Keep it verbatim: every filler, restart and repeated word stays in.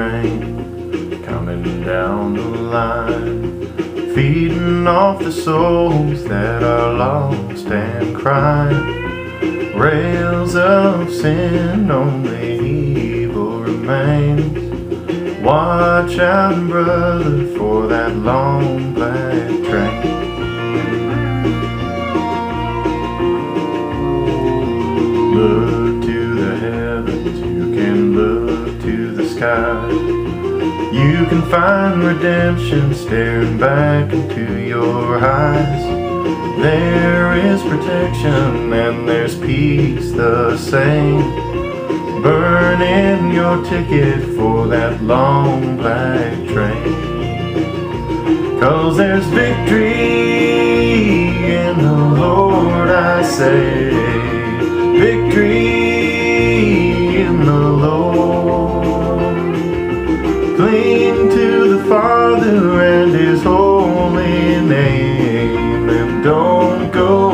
train coming down the line, feeding off the souls that are lost and crying. Rails of sin, only evil remains. Watch out, brother, for that long black train. Look to the heavens, you can look to the sky. You can find redemption staring back into your eyes. There is protection and there's peace the same. Burn in your ticket for that long black train. 'Cause there's victory in the Lord, I say. Victory in the Lord. Cling to the Father and His holy name, and don't go